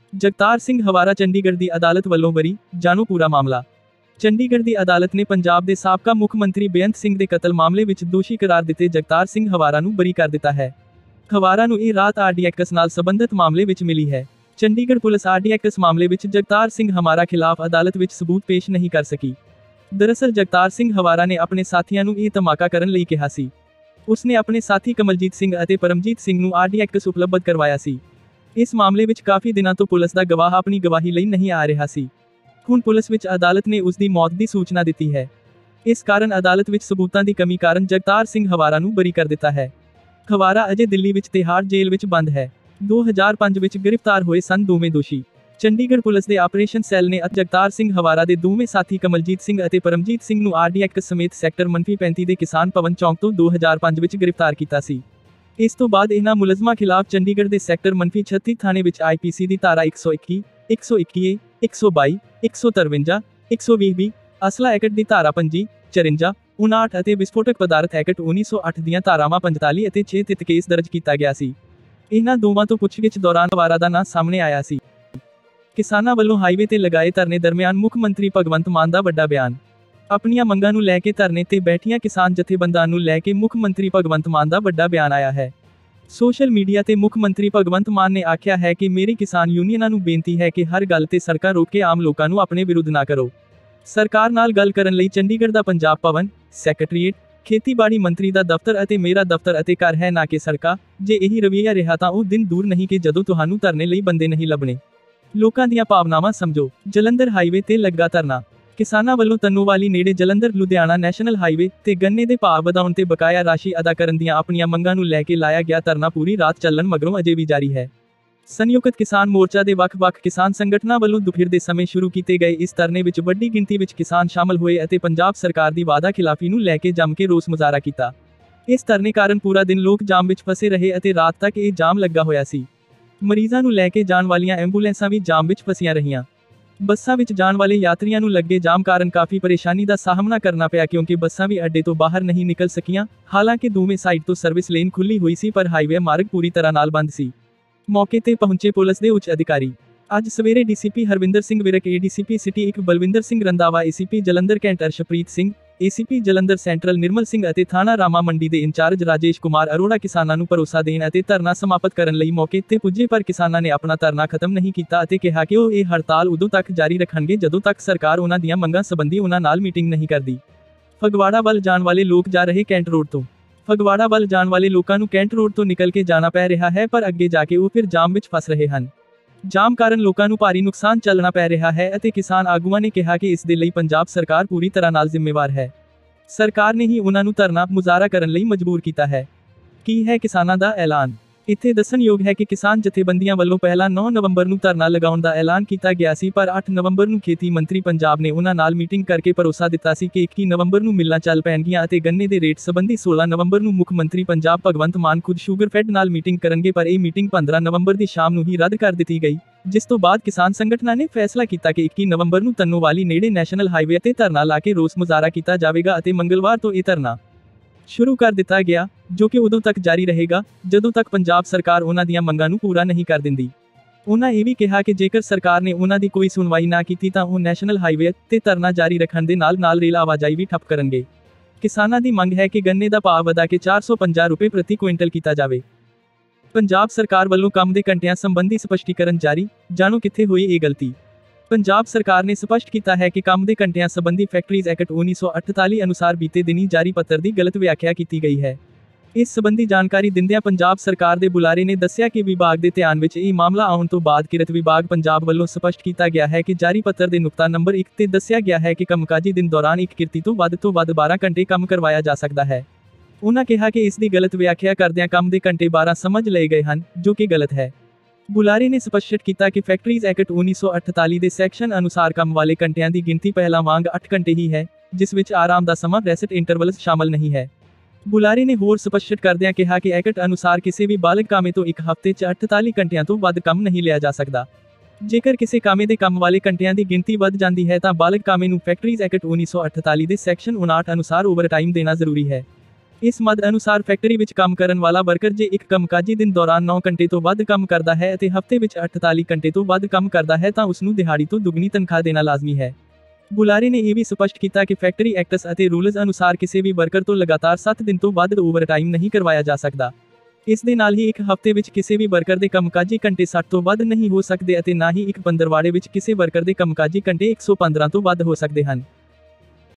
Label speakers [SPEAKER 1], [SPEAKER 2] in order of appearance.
[SPEAKER 1] ਜਗਤਾਰ ਸਿੰਘ ਹਵਾਰਾ ਚੰਡੀਗੜ੍ਹ ਦੀ ਅਦਾਲਤ ਵੱਲੋਂ ਬਰੀ, ਜਾਣੋ ਪੂਰਾ ਮਾਮਲਾ। ਚੰਡੀਗੜ੍ਹ ਦੀ ਅਦਾਲਤ ਨੇ ਪੰਜਾਬ ਦੇ ਸਾਬਕਾ ਮੁੱਖ ਮੰਤਰੀ ਬੇਅੰਤ ਸਿੰਘ ਦੇ ਕਤਲ ਮਾਮਲੇ ਵਿੱਚ ਦੋਸ਼ੀ ਕਰਾਰ ਦਿੱਤੇ ਜਗਤਾਰ ਸਿੰਘ ਹਵਾਰਾ ਨੂੰ ਬਰੀ ਕਰ ਦਿੱਤਾ ਹੈ। ਹਵਾਰਾ ਨੂੰ ਇਹ ਰਾਤ ਆਰਡੀਐਕਸ ਨਾਲ ਸੰਬੰਧਿਤ ਮਾਮਲੇ ਵਿੱਚ ਮਿਲੀ ਹੈ। ਚੰਡੀਗੜ੍ਹ ਪੁਲਿਸ ਆਰਡੀਐਕਸ ਮਾਮਲੇ ਵਿੱਚ ਜਗਤਾਰ ਸਿੰਘ ਹਵਾਰਾ ਖਿਲਾਫ ਅਦਾਲਤ ਵਿੱਚ ਸਬੂਤ ਪੇਸ਼ ਨਹੀਂ ਕਰ ਸਕੀ। ਦਰਅਸਲ ਜਗਤਾਰ ਸਿੰਘ ਹਵਾਰਾ ਨੇ ਆਪਣੇ ਸਾਥੀਆਂ ਨੂੰ ਇਹ ਧਮਾਕਾ ਕਰਨ ਲਈ ਕਿਹਾ ਸੀ। ਉਸਨੇ ਆਪਣੇ ਸਾਥੀ ਕਮਲਜੀਤ ਸਿੰਘ ਅਤੇ ਪਰਮਜੀਤ ਸਿੰਘ ਨੂੰ ਆਰਡੀਐਕਸ ਉਪਲਬਧ ਕਰਵਾਇਆ ਸੀ। ਇਸ ਮਾਮਲੇ ਵਿੱਚ ਕਾਫੀ ਦਿਨਾਂ ਤੋਂ ਪੁਲਿਸ ਦਾ ਗਵਾਹ ਆਪਣੀ ਗਵਾਹੀ ਲਈ ਨਹੀਂ ਆ ਰਿਹਾ ਸੀ। ਹੁਣ ਪੁਲਿਸ ਵਿੱਚ ਅਦਾਲਤ ਨੇ ਉਸ ਦੀ ਮੌਤ ਦੀ ਸੂਚਨਾ ਦਿੱਤੀ ਹੈ। ਇਸ ਕਾਰਨ ਅਦਾਲਤ ਵਿੱਚ ਸਬੂਤਾਂ ਦੀ ਕਮੀ ਕਾਰਨ ਜਗਤਾਰ ਸਿੰਘ ਹਵਾਰਾ ਨੂੰ ਬਰੀ ਕਰ ਦਿੱਤਾ ਹੈ। ਹਵਾਰਾ ਅਜੇ ਦਿੱਲੀ ਵਿੱਚ ਤਿਹਾੜ ਜੇਲ੍ਹ ਵਿੱਚ ਬੰਦ ਹੈ। 2005 ਵਿੱਚ ਗ੍ਰਿਫਤਾਰ ਹੋਏ ਸਨ ਦੋਵੇਂ ਦੋਸ਼ੀ। ਚੰਡੀਗੜ੍ਹ ਪੁਲਿਸ ਦੇ ਆਪਰੇਸ਼ਨ ਸੈੱਲ ਨੇ ਜਗਤਾਰ ਸਿੰਘ ਹਵਾਰਾ ਦੇ ਦੋਵੇਂ ਸਾਥੀ ਕਮਲਜੀਤ ਸਿੰਘ ਅਤੇ ਪਰਮਜੀਤ ਸਿੰਘ ਨੂੰ ਆਰਡੀਐਕਸ ਸਮੇਤ ਸੈਕਟਰ -35 ਦੇ ਕਿਸਾਨ ਭਵਨ ਚੌਂਕ ਤੋਂ 2005 ਵਿੱਚ ਗ੍ਰਿਫਤਾਰ ਕੀਤਾ ਸੀ। ਇਸ ਤੋਂ ਬਾਅਦ ਇਹਨਾਂ ਮੁਲਜ਼ਮਾਂ ਖਿਲਾਫ ਚੰਡੀਗੜ੍ਹ ਦੇ ਸੈਕਟਰ -36 ਥਾਣੇ ਵਿੱਚ ਆਈਪੀਸੀ ਦੀ ਧਾਰਾ 121, 121A, 122, 153, 120B, ਅਸਲਾ ਐਕਟ ਦੀ ਧਾਰਾ 25, 54, 59 ਅਤੇ ਵਿਸਫੋਟਕ ਪਦਾਰਥ ਐਕਟ 1908 ਦੀਆਂ ਧਾਰਾਵਾਂ 45 ਅਤੇ 6 ਤਹਿਤ ਕੇਸ ਦਰਜ ਕੀਤਾ ਗਿਆ ਸੀ। ਇਹਨਾਂ ਦੋਵਾਂ ਤੋਂ ਪੁੱਛਗਿੱਛ ਦੌਰਾਨ ਹਵਾਰਾ ਦਾ ਨਾਂ ਸਾਹਮਣੇ ਆਇਆ ਸੀ। ਕਿਸਾਨਾਂ ਵੱਲੋਂ ਹਾਈਵੇ ਤੇ ਲਗਾਏ ਧਰਨੇ ਦਰਮਿਆਨ ਮੁੱਖ ਮੰਤਰੀ ਭਗਵੰਤ ਮਾਨ ਦਾ ਵੱਡਾ ਬਿਆਨ। ਆਪਣੀਆਂ ਮੰਗਾਂ ਨੂੰ ਲੈ ਕੇ ਧਰਨੇ ਤੇ ਬੈਠੀਆਂ ਕਿਸਾਨ ਜਥੇਬੰਦਾਂ ਨੂੰ ਲੈ ਕੇ ਮੁੱਖ ਮੰਤਰੀ ਭਗਵੰਤ ਮਾਨ ਦਾ ਵੱਡਾ ਬਿਆਨ ਆਇਆ ਹੈ। ਸੋਸ਼ਲ ਮੀਡੀਆ ਤੇ ਮੁੱਖ ਮੰਤਰੀ ਭਗਵੰਤ ਮਾਨ ਨੇ ਆਖਿਆ ਹੈ ਕਿ ਮੇਰੀ ਕਿਸਾਨ ਯੂਨੀਅਨਾਂ ਨੂੰ ਬੇਨਤੀ ਹੈ ਕਿ ਹਰ ਗੱਲ ਤੇ ਸੜਕਾਂ ਰੋਕ ਕੇ ਆਮ ਲੋਕਾਂ ਨੂੰ ਆਪਣੇ ਵਿਰੁੱਧ ਨਾ ਕਰੋ। ਸਰਕਾਰ ਨਾਲ ਗੱਲ ਕਰਨ ਲਈ ਚੰਡੀਗੜ੍ਹ ਦਾ ਪੰਜਾਬ ਭਵਨ, ਸੈਕਟਰੀਏਟ, ਖੇਤੀਬਾੜੀ ਮੰਤਰੀ ਦਾ ਦਫ਼ਤਰ ਅਤੇ ਮੇਰਾ ਦਫ਼ਤਰ ਅਤੇ ਘਰ ਹੈ ਨਾ ਕਿ ਸੜਕਾਂ। ਜੇ ਇਹੀ ਰਵੱਈਆ ਰਿਹਾ ਤਾਂ ਉਹ ਦਿਨ ਦੂਰ ਨਹੀਂ ਕਿ ਜਦੋਂ ਤੁਹਾਨੂੰ ਧਰਨੇ ਲਈ ਬੰਦੇ ਨਹੀਂ ਲੱਭਣੇ। ਲੋਕਾਂ ਦੀਆਂ ਭਾਵਨਾਵਾਂ ਸਮਝੋ। ਜਲੰਧਰ ਹਾਈਵੇ ਤੇ ਲੱਗਾ ਧਰਨਾ। ਕਿਸਾਨਾਂ ਵੱਲੋਂ ਤੰਨੂਵਾਲੀ ਨੇੜੇ ਜਲੰਧਰ ਲੁਧਿਆਣਾ ਨੈਸ਼ਨਲ ਹਾਈਵੇ ਤੇ ਗੰਨੇ ਦੇ ਭਾਅ ਵਧਾਉਣ ਤੇ ਬਕਾਇਆ ਰਾਸ਼ੀ ਅਦਾ ਕਰਨ ਦੀਆਂ ਆਪਣੀਆਂ ਮੰਗਾਂ ਨੂੰ ਲੈ ਕੇ ਲਾਇਆ ਗਿਆ ਧਰਨਾ ਪੂਰੀ ਰਾਤ ਚੱਲਣ ਮਗਰੋਂ ਅਜੇ ਵੀ ਜਾਰੀ ਹੈ। ਸੰਯੁਕਤ ਕਿਸਾਨ ਮੋਰਚਾ ਦੇ ਵੱਖ-ਵੱਖ ਕਿਸਾਨ ਸੰਗਠਨਾਂ ਵੱਲੋਂ ਦੁਪਹਿਰ ਦੇ ਸਮੇਂ ਸ਼ੁਰੂ ਕੀਤੇ ਗਏ ਇਸ ਧਰਨੇ ਵਿੱਚ ਵੱਡੀ ਗਿਣਤੀ ਵਿੱਚ ਕਿਸਾਨ ਸ਼ਾਮਲ ਹੋਏ ਅਤੇ ਪੰਜਾਬ ਸਰਕਾਰ ਦੀ ਵਾਅਦਾ ਖਿਲਾਫੀ ਨੂੰ ਲੈ ਕੇ ਜੰਮ ਕੇ ਰੋਸ ਮੁਜ਼ਾਹਰਾ ਕੀਤਾ। ਇਸ ਧਰਨੇ ਕਾਰਨ ਪੂਰਾ ਦਿਨ ਲੋਕ ਜਾਮ ਵਿੱਚ ਫਸੇ ਰਹੇ ਅਤੇ ਰਾਤ ਤੱਕ ਇਹ ਜਾਮ ਲੱਗਾ ਹੋਇਆ ਸੀ। ਮਰੀਜ਼ਾਂ ਨੂੰ ਲੈ ਕੇ ਜਾਣ ਵਾਲੀਆਂ ਐਂਬੂਲੈਂਸਾਂ ਵੀ ਜਾਮ ਵਿੱਚ ਫਸੀਆਂ ਰਹੀਆਂ। ਬੱਸਾਂ ਵਿੱਚ ਜਾਣ ਵਾਲੇ ਯਾਤਰੀਆਂ ਨੂੰ ਲੱਗੇ ਜਾਮ ਕਾਰਨ ਕਾਫੀ ਪਰੇਸ਼ਾਨੀ ਦਾ ਸਾਹਮਣਾ ਕਰਨਾ ਪਿਆ ਕਿਉਂਕਿ ਬੱਸਾਂ ਵੀ ਅੱਡੇ ਤੋਂ ਬਾਹਰ ਨਹੀਂ ਨਿਕਲ ਸਕੀਆਂ। ਹਾਲਾਂਕਿ ਦੋਵੇਂ ਸਾਈਡ ਤੋਂ ਸਰਵਿਸ ਲੇਨ ਖੁੱਲੀ ਹੋਈ ਸੀ ਪਰ ਹਾਈਵੇ ਮਾਰਗ ਪੂਰੀ ਤਰ੍ਹਾਂ ਨਾਲ ਬੰਦ ਸੀ। ਮੌਕੇ ਤੇ ਪਹੁੰਚੇ ਪੁਲਿਸ ਦੇ ਉੱਚ ਅਧਿਕਾਰੀ। ਅੱਜ ਸਵੇਰੇ DCP Harvinder Singh Virk, ADCP city 1 Balwinder Singh Randhawa, ACP Jalandhar cantt Arshpreet Singh, ACP Jalandhar central Nirmal Singh ਅਤੇ ਥਾਣਾ ਰਾਮਾ ਮੰਡੀ ਦੇ ਇੰਚਾਰਜ ਰਾਜੇਸ਼ ਕੁਮਾਰ ਅਰੋੜਾ ਕਿਸਾਨਾਂ ਨੂੰ ਭਰੋਸਾ ਦੇਣ ਅਤੇ ਧਰਨਾ ਸਮਾਪਤ ਕਰਨ ਲਈ ਮੌਕੇ ਤੇ ਪੁੱਜੇ ਪਰ ਕਿਸਾਨਾਂ ਨੇ ਆਪਣਾ ਧਰਨਾ ਖਤਮ ਨਹੀਂ ਕੀਤਾ ਅਤੇ ਕਿਹਾ ਕਿ ਉਹ ਇਹ ਹੜਤਾਲ ਉਦੋਂ ਤੱਕ ਜਾਰੀ ਰੱਖਣਗੇ ਜਦੋਂ ਤੱਕ ਸਰਕਾਰ ਉਹਨਾਂ ਦੀਆਂ ਮੰਗਾਂ ਸੰਬੰਧੀ ਉਹਨਾਂ ਨਾਲ ਮੀਟਿੰਗ ਨਹੀਂ ਕਰਦੀ। ਫਗਵਾੜਾ ਵੱਲ ਜਾਣ ਵਾਲੇ ਲੋਕ ਜਾ ਰਹੇ ਕੈਂਟ ਰੋਡ ਤੋਂ। ਫਗਵਾੜਾ ਵੱਲ ਜਾਣ ਵਾਲੇ ਲੋਕਾਂ ਨੂੰ ਕੈਂਟ ਰੋਡ ਤੋਂ ਨਿਕਲ ਕੇ ਜਾਣਾ ਪੈ ਰਿਹਾ ਹੈ ਪਰ ਅੱਗੇ ਜਾ ਕੇ ਉਹ ਫਿਰ ਜਾਮ ਵਿੱਚ ਫਸ ਰਹੇ ਹਨ। ਜਾਮ ਕਾਰਨ ਲੋਕਾਂ ਨੂੰ ਭਾਰੀ ਨੁਕਸਾਨ ਝੱਲਣਾ ਪੈ ਰਿਹਾ ਹੈ ਅਤੇ ਕਿਸਾਨ ਆਗੂਆਂ ਨੇ ਕਿਹਾ ਕਿ ਇਸ ਦੇ ਲਈ ਪੰਜਾਬ ਸਰਕਾਰ ਪੂਰੀ ਤਰ੍ਹਾਂ ਨਾਲ ਜ਼ਿੰਮੇਵਾਰ ਹੈ। ਸਰਕਾਰ ਨੇ ਹੀ ਉਹਨਾਂ ਨੂੰ ਧਰਨਾ ਮੁਜ਼ਾਹਰਾ ਕਰਨ ਲਈ ਮਜਬੂਰ ਕੀਤਾ ਹੈ। ਕੀ ਹੈ ਕਿਸਾਨਾਂ ਦਾ ਐਲਾਨ? ਇੱਥੇ ਦੱਸਣਯੋਗ ਹੈ ਕਿ ਕਿਸਾਨ ਜਥੇਬੰਦੀਆਂ ਵੱਲੋਂ ਪਹਿਲਾਂ 9 ਨਵੰਬਰ ਨੂੰ ਧਰਨਾ ਲਗਾਉਣ ਦਾ ਐਲਾਨ ਕੀਤਾ ਗਿਆ ਸੀ ਪਰ 8 ਨਵੰਬਰ ਨੂੰ ਖੇਤੀ ਮੰਤਰੀ ਪੰਜਾਬ ਨੇ ਉਹਨਾਂ ਨਾਲ ਮੀਟਿੰਗ ਕਰਕੇ ਭਰੋਸਾ ਦਿੱਤਾ ਸੀ ਕਿ 21 ਨਵੰਬਰ ਨੂੰ ਮਿਲਾਂ ਚੱਲ ਪੈਣਗੀਆਂ ਅਤੇ ਗੰਨੇ ਦੇ ਰੇਟ ਸੰਬੰਧੀ 16 ਨਵੰਬਰ ਨੂੰ ਮੁੱਖ ਮੰਤਰੀ ਪੰਜਾਬ ਭਗਵੰਤ ਮਾਨ ਖੁਦ ਸ਼ੂਗਰਫੈਡ ਨਾਲ ਮੀਟਿੰਗ ਕਰਨਗੇ ਪਰ ਇਹ ਮੀਟਿੰਗ 15 ਨਵੰਬਰ ਦੀ ਸ਼ਾਮ ਨੂੰ ਹੀ ਰੱਦ ਕਰ ਦਿੱਤੀ ਗਈ, ਜਿਸ ਤੋਂ ਬਾਅਦ ਕਿਸਾਨ ਸੰਗਠਨਾਂ ਨੇ ਫੈਸਲਾ ਕੀਤਾ ਕਿ 21 ਨਵੰਬਰ ਨੂੰ ਤੰਨੂਵਾਲੀ ਨੇੜੇ ਨੈਸ਼ਨਲ ਹਾਈਵੇ ਤੇ ਧਰਨਾ ਲਾ ਕੇ ਰੋਸ ਮੁਜ਼ਾਹਰਾ ਕੀਤਾ ਜਾਵੇਗਾ ਅਤੇ ਮੰਗਲਵਾਰ ਤੋਂ ਇਹ ਧਰਨਾ ਸ਼ੁਰੂ ਕਰ ਦਿੱਤਾ ਗਿਆ, ਜੋ ਕਿ ਉਦੋਂ ਤੱਕ ਜਾਰੀ ਰਹੇਗਾ ਜਦੋਂ ਤੱਕ ਪੰਜਾਬ ਸਰਕਾਰ ਉਹਨਾਂ ਦੀਆਂ ਮੰਗਾਂ ਨੂੰ ਪੂਰਾ ਨਹੀਂ ਕਰ ਦਿੰਦੀ। ਉਹਨਾਂ ਇਹ ਵੀ ਕਿਹਾ ਕਿ ਜੇਕਰ ਸਰਕਾਰ ਨੇ ਉਹਨਾਂ ਦੀ ਕੋਈ ਸੁਣਵਾਈ ਨਾ ਕੀਤੀ ਤਾਂ ਉਹ ਨੈਸ਼ਨਲ ਹਾਈਵੇ ਤੇ ਧਰਨਾ ਜਾਰੀ ਰੱਖਣ ਦੇ ਨਾਲ ਰੇਲ ਆਵਾਜਾਈ ਵੀ ਠੱਪ ਕਰਨਗੇ। ਕਿਸਾਨਾਂ ਦੀ ਮੰਗ ਹੈ ਕਿ ਗੰਨੇ ਦਾ ਭਾਅ ਵਧਾ ਕੇ 450 ਰੁਪਏ ਪ੍ਰਤੀ ਕੁਇੰਟਲ ਕੀਤਾ ਜਾਵੇ। ਪੰਜਾਬ ਸਰਕਾਰ ਵੱਲੋਂ ਕੰਮ ਦੇ ਘੰਟਿਆਂ ਸੰਬੰਧੀ ਸਪਸ਼ਟੀਕਰਨ ਜਾਰੀ, ਜਾਣੋ ਕਿੱਥੇ ਹੋਈ ਇਹ ਗਲਤੀ। ਪੰਜਾਬ ਸਰਕਾਰ ਨੇ ਸਪਸ਼ਟ ਕੀਤਾ ਹੈ ਕਿ ਕੰਮ ਦੇ ਘੰਟਿਆਂ ਸੰਬੰਧੀ ਫੈਕਟਰੀਜ਼ ਐਕਟ 1948 ਅਨੁਸਾਰ ਬੀਤੇ ਦਿਨੀ ਜਾਰੀ ਪੱਤਰ ਦੀ ਗਲਤ ਵਿਆਖਿਆ ਕੀਤੀ ਗਈ ਹੈ। ਇਸ ਸੰਬੰਧੀ ਜਾਣਕਾਰੀ ਦਿੰਦਿਆਂ ਪੰਜਾਬ ਸਰਕਾਰ ਦੇ ਬੁਲਾਰੇ ਨੇ ਦੱਸਿਆ ਕਿ ਵਿਭਾਗ ਦੇ ਧਿਆਨ ਵਿੱਚ ਇਹ ਮਾਮਲਾ ਆਉਣ ਤੋਂ ਬਾਅਦ ਕਿਰਤ ਵਿਭਾਗ ਪੰਜਾਬ ਵੱਲੋਂ ਸਪਸ਼ਟ ਕੀਤਾ ਗਿਆ ਹੈ ਕਿ ਜਾਰੀ ਪੱਤਰ ਦੇ ਨੁਕਤਾ ਨੰਬਰ 1 ਤੇ ਦੱਸਿਆ ਗਿਆ ਹੈ ਕਿ ਕੰਮਕਾਜੀ ਦਿਨ ਦੌਰਾਨ ਇੱਕ ਕਿਰਤੀ ਤੋਂ ਵੱਧ 12 ਘੰਟੇ ਕੰਮ ਕਰਵਾਇਆ ਜਾ ਸਕਦਾ ਹੈ। ਉਹਨਾਂ ਕਿਹਾ ਕਿ ਇਸ ਦੀ ਗਲਤ ਵਿਆਖਿਆ ਕਰਦਿਆਂ ਕੰਮ ਦੇ ਘੰਟੇ 12 ਸਮਝ ਲਏ ਗਏ ਹਨ, ਜੋ ਕਿ ਗਲਤ ਹੈ। ਬੁਲਾਰੇ ਨੇ ਸਪਸ਼ਟ ਕੀਤਾ ਕਿ ਫੈਕਟਰੀਜ਼ ਐਕਟ 1948 ਦੇ ਸੈਕਸ਼ਨ ਅਨੁਸਾਰ ਕੰਮ ਵਾਲੇ ਘੰਟਿਆਂ ਦੀ ਗਿਣਤੀ ਪਹਿਲਾਂ ਵਾਂਗ 8 ਘੰਟੇ ਹੀ ਹੈ, ਜਿਸ ਵਿੱਚ ਆਰਾਮ ਦਾ ਸਮਾਂ ਰੈਸਟ ਇੰਟਰਵਲਸ ਸ਼ਾਮਲ ਨਹੀਂ ਹੈ। ਬੁਲਾਰੇ ਨੇ ਹੋਰ ਸਪਸ਼ਟ ਕਰਦਿਆਂ ਕਿਹਾ ਕਿ ਐਕਟ ਅਨੁਸਾਰ ਕਿਸੇ ਵੀ ਬਾਲਗ ਕਾਮੇ ਤੋਂ ਇੱਕ ਹਫ਼ਤੇ 'ਚ 48 ਘੰਟਿਆਂ ਤੋਂ ਵੱਧ ਕੰਮ ਨਹੀਂ ਲਿਆ ਜਾ ਸਕਦਾ। ਜੇਕਰ ਕਿਸੇ ਕਾਮੇ ਦੇ ਕੰਮ ਵਾਲੇ ਘੰਟਿਆਂ ਦੀ ਗਿਣਤੀ ਵੱਧ ਜਾਂਦੀ ਹੈ ਤਾਂ ਬਾਲਗ ਕਾਮੇ ਨੂੰ ਫੈਕਟਰੀਜ਼ ਐਕਟ 1948 ਦੇ ਸੈਕਸ਼ਨ 59 ਅਨੁਸਾਰ ਓਵਰਟਾਈਮ ਦੇਣਾ ਜ਼ਰੂਰੀ ਹੈ। ਇਸ ਮਦ ਅਨੁਸਾਰ ਫੈਕਟਰੀ ਵਿੱਚ ਕੰਮ ਕਰਨ ਵਾਲਾ ਵਰਕਰ ਜੇ ਇੱਕ ਕੰਮਕਾਜੀ ਦਿਨ ਦੌਰਾਨ 9 ਘੰਟੇ ਤੋਂ ਵੱਧ ਕੰਮ ਕਰਦਾ ਹੈ ਅਤੇ ਹਫ਼ਤੇ ਵਿੱਚ 48 ਘੰਟੇ ਤੋਂ ਵੱਧ ਕੰਮ ਕਰਦਾ ਹੈ ਤਾਂ ਉਸ ਨੂੰ ਦਿਹਾੜੀ ਤੋਂ ਦੁੱਗਣੀ ਤਨਖਾਹ ਦੇਣਾ ਲਾਜ਼ਮੀ ਹੈ। ਬੁਲਾਰੇ ਨੇ ਇਹ ਵੀ ਸਪਸ਼ਟ ਕੀਤਾ ਕਿ ਫੈਕਟਰੀ ਐਕਟਸ ਅਤੇ ਰੂਲਜ਼ ਅਨੁਸਾਰ ਕਿਸੇ ਵੀ ਵਰਕਰ ਤੋਂ ਲਗਾਤਾਰ 7 ਦਿਨ ਤੋਂ ਵੱਧ ਓਵਰਟਾਈਮ ਨਹੀਂ ਕਰਵਾਇਆ ਜਾ ਸਕਦਾ। ਇਸ ਦੇ ਨਾਲ ਹੀ ਇੱਕ ਹਫ਼ਤੇ ਵਿੱਚ ਕਿਸੇ ਵੀ ਵਰਕਰ ਦੇ ਕੰਮਕਾਜੀ ਘੰਟੇ 60 ਤੋਂ ਵੱਧ ਨਹੀਂ ਹੋ ਸਕਦੇ ਅਤੇ ਨਾ ਹੀ ਇੱਕ ਪੰਦਰਵਾੜੇ ਵਿੱਚ ਕਿਸੇ ਵਰਕਰ ਦੇ ਕੰਮਕਾਜੀ ਘੰਟੇ 115 ਤੋਂ ਵੱਧ ਹੋ ਸਕਦੇ ਹਨ।